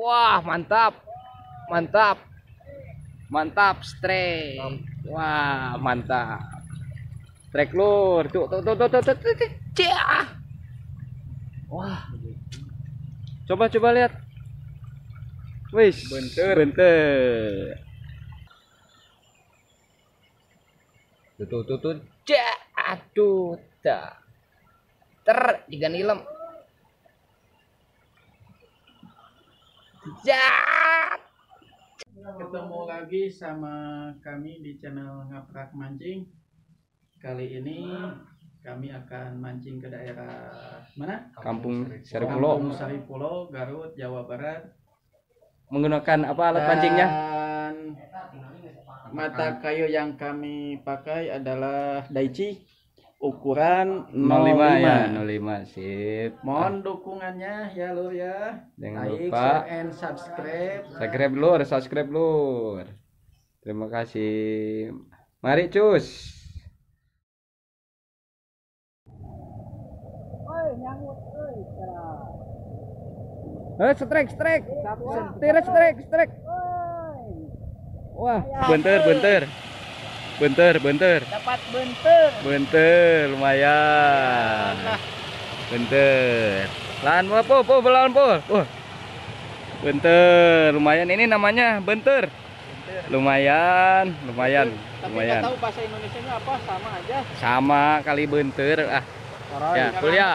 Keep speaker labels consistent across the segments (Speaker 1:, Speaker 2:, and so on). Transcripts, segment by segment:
Speaker 1: Wah, mantap. Mantap. Mantap, strike. Wah, mantap. Strike lur. Tuh. Cah. Wah. Coba lihat. Wis, bentar. Tuh. Cah. Aduh, dah. Jika nilem. Jat.
Speaker 2: Ketemu lagi sama kami di channel Ngaprak Mancing. Kali ini kami akan mancing ke daerah mana?
Speaker 1: Kampung
Speaker 2: Kampung Saripulo, Garut, Jawa Barat.
Speaker 1: Menggunakan apa alat pancingnya?
Speaker 2: Dan mata kayu yang kami pakai adalah Daichi ukuran
Speaker 1: 05 ya, 05 sip.
Speaker 2: Mohon dukungannya ya lur ya.
Speaker 1: Jangan
Speaker 2: Like,
Speaker 1: lupa
Speaker 2: share, and subscribe.
Speaker 1: subscribe lur. Terima kasih. Mari cus. Strike. Wah, bentar.
Speaker 2: Dapat bentar.
Speaker 1: Lumayan. Bentar. Lahan po, belawan po. Bentar, lumayan ini namanya bentar. Lumayan.
Speaker 2: Tapi nggak tahu bahasa Indonesianya apa, sama aja.
Speaker 1: Sama kali bentar ah. Ya, kuliah.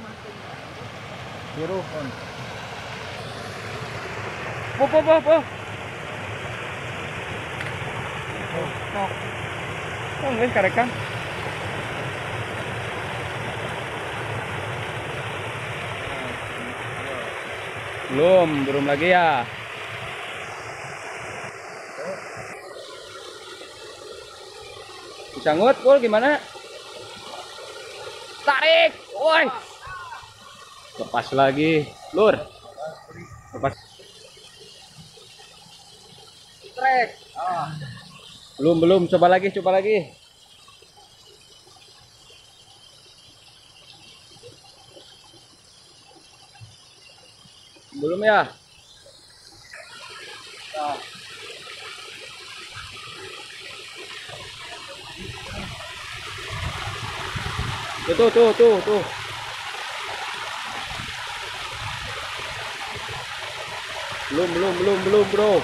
Speaker 2: Biru.
Speaker 1: Po. Oh, guys, karekan. Belum lagi ya. Sanggut, Pul, gimana? Tarik. Woi. Lepas lagi, lur. Lepas. Trek. Belum, coba lagi. Belum ya? Tuh. Belum, bro.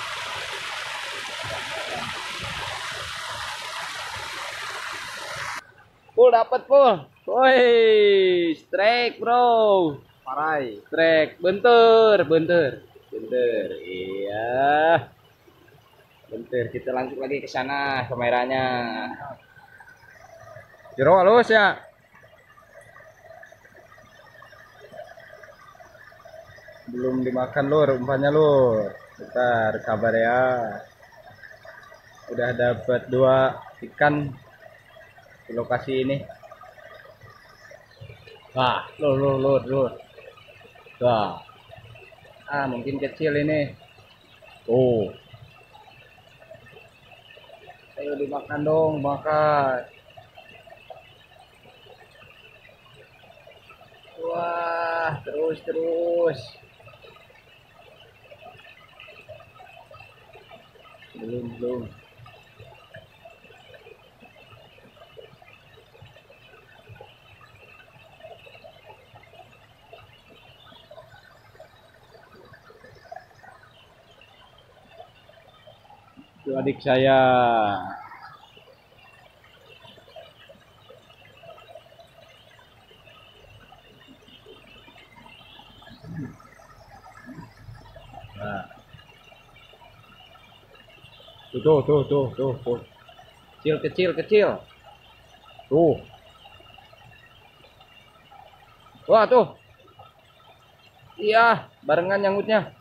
Speaker 1: Pul dapat, Pul. Woi, strike, bro.
Speaker 2: Parai.
Speaker 1: Strike. Bentar. Iya. Bentar, kita lanjut lagi ke sana kameranya. Jero halus ya. Belum dimakan lur, umpannya lur. Bentar, sabar ya. Udah dapat 2 ikan di lokasi ini. Wah, lur. Wah. Mungkin kecil ini. Tuh. Ayo dimakan dong, makan. Wah, terus. Belum. Itu adik saya. Nah. Tuh. Kecil. Tuh. Wah, tuh. Iya, barengan nyangutnya.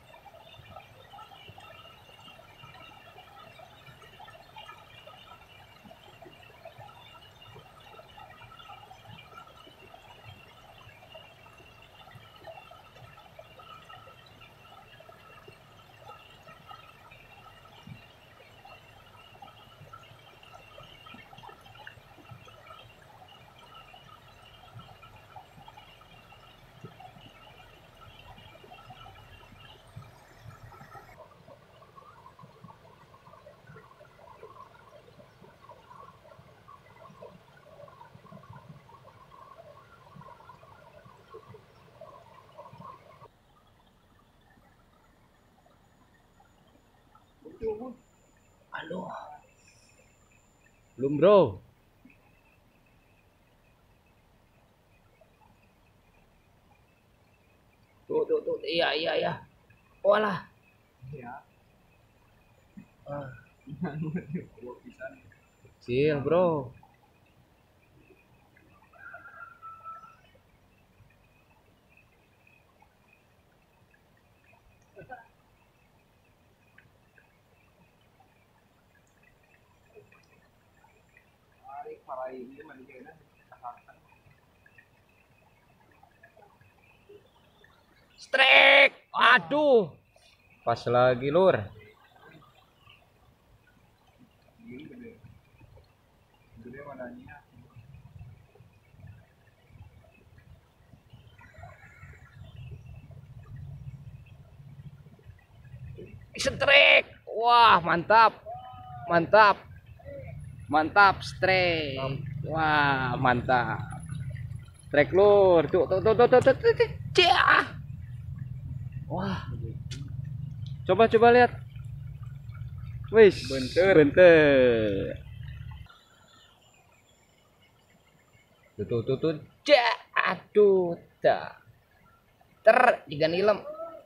Speaker 3: Belum bro. Tuh. Iya, iya, iya. Walah.
Speaker 1: Ya.
Speaker 3: Ah, kecil bro. Strike. Aduh. Pas lagi lur.
Speaker 1: Gede mananya.
Speaker 3: Strike. Wah, mantap. Mantap. Mantap strike. Wah, mantap. Strike lur. Tuh. Cia. Wah. Coba lihat. Wih, bentar. Tuh. Cia. Aduh, dah. Jika nilem.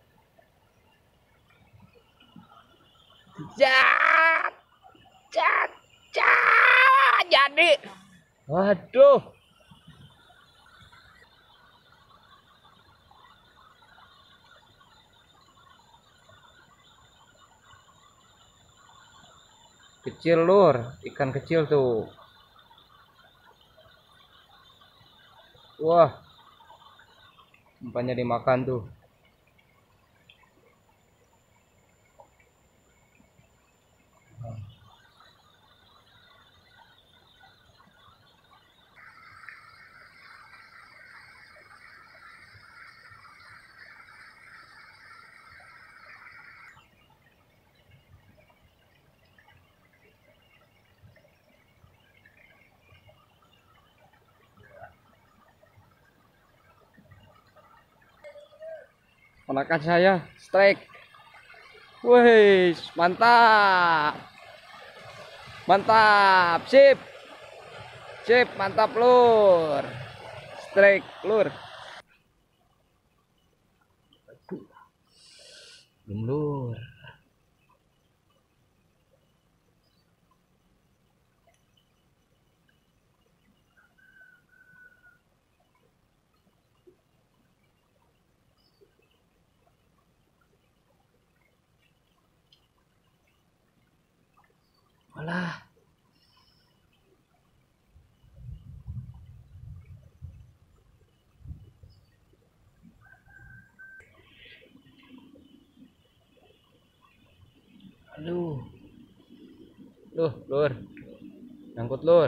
Speaker 3: Jat. Jadi. Waduh. Kecil lur, ikan kecil tuh. Wah, umpannya dimakan tuh. Ponakan saya strike. Wih, mantap. Mantap, sip. Sip, mantap lur. Strike lur. Belum lur. Walah. Aduh. Lur. Nyangkut lur.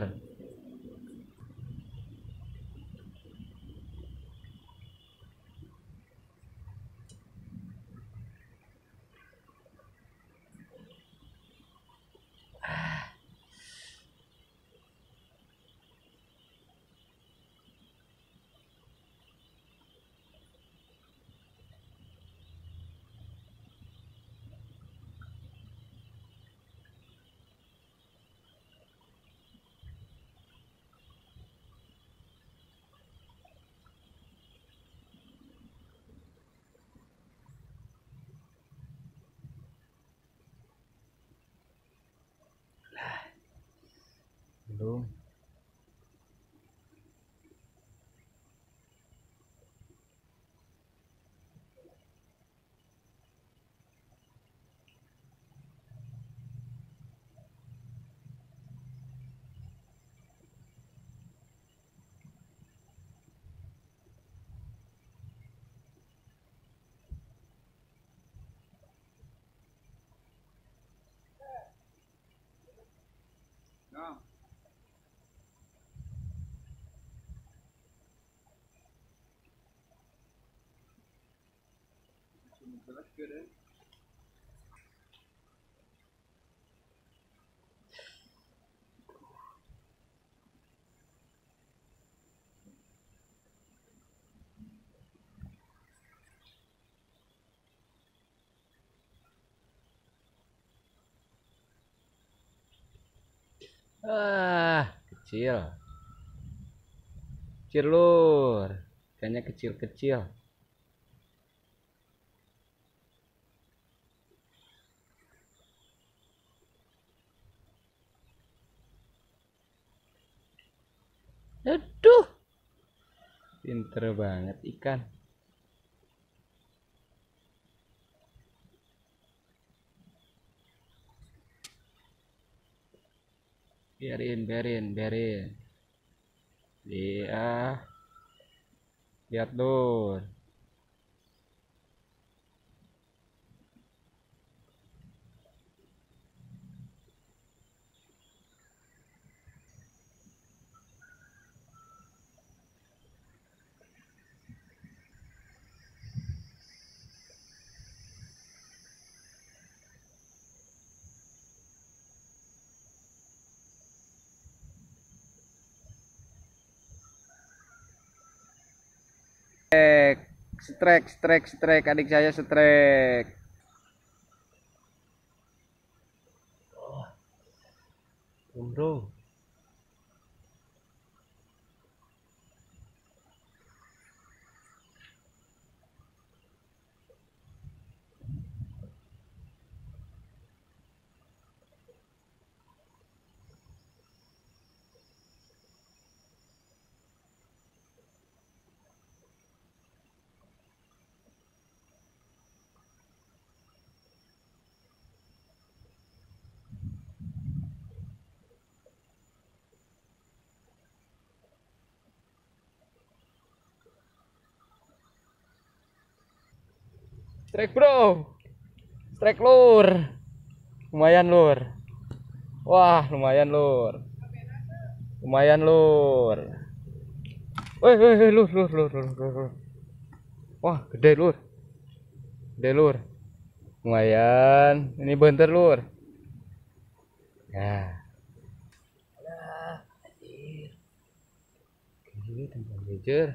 Speaker 3: Belum.
Speaker 1: Nah, jelas gede.
Speaker 3: Kecil. Kecil lur. Ikannya kecil-kecil. Aduh. Pinter banget ikan. Biarin. Iya. Lihat lur. Strek, adik saya strek. Bro. Strek bro. Strek lur. Lumayan lur. Wah, lumayan lur. Lumayan lur. Woi, lur. Wah, gede lur. Gede lur. Lumayan. Ini bentar lur. Ya. Ini tempat bejer.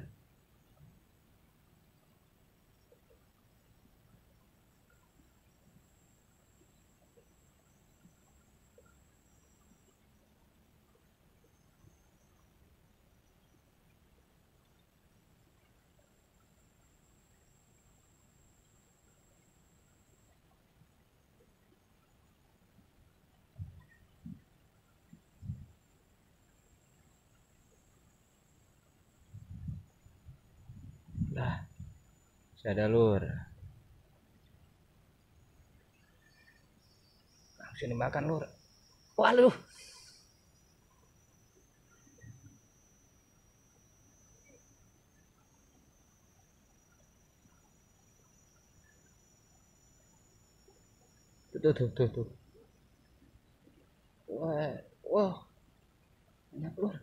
Speaker 3: Lah, ada lur. Langsung dimakan lur. Waduh. Tuh. Wah. Banyak lur.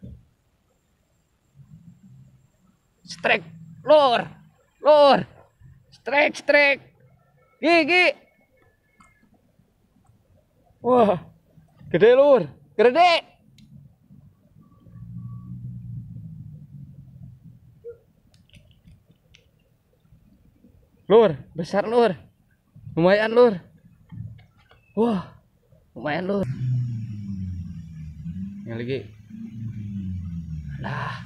Speaker 3: Strek, lur. Strek. Gigi. Wah, gede lur. Gede. Lur, besar lur. Lumayan lur. Wah, lumayan lur. Yang lagi. Lah.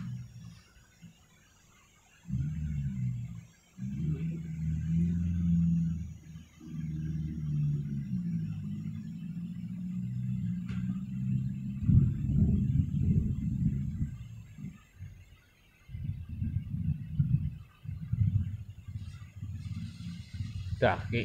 Speaker 3: Daki.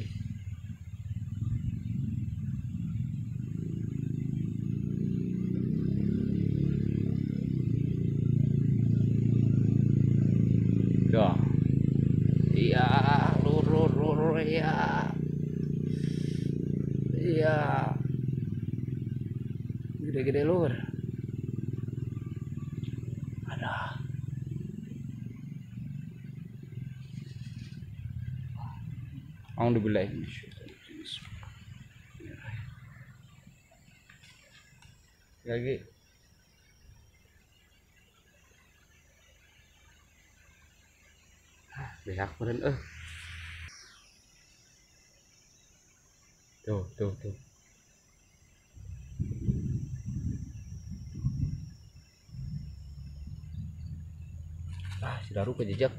Speaker 3: Dah. Iya, lur ya. Iya. Gede-gede lur. Ada. Alhamdulillah. Lagi. Beak meren Tuh. Baru ke jejak.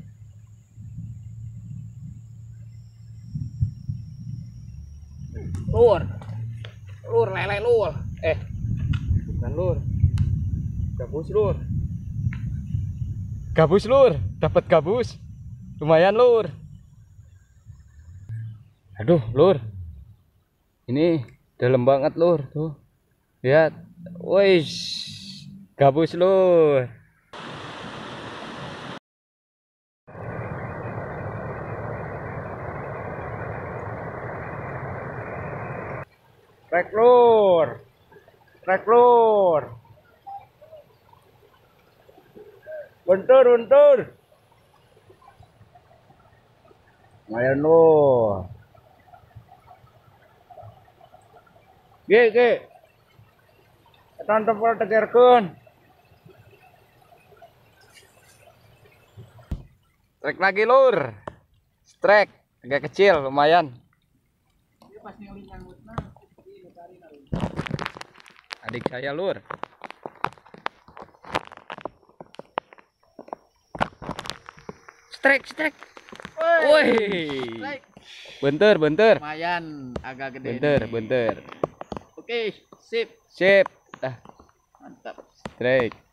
Speaker 3: Lur. Lur lele lur. Bukan lur. Gabus lur. Gabus lur, dapat gabus. Lumayan lur. Aduh, lur. Ini dalam banget lur, tuh. Lihat. Wih. Gabus lur. Trek lur. Trek lur. Bentur, bentur. Lumayan lur. Ge. Tantep tegerkeun. Trek lagi lur. Trek agak kecil lumayan. Adik saya lur. Strek. Woi. Bentar.
Speaker 2: Lumayan agak gede.
Speaker 3: Bentar.
Speaker 2: Oke, sip.
Speaker 3: Sip.
Speaker 2: Mantap.
Speaker 3: Strek.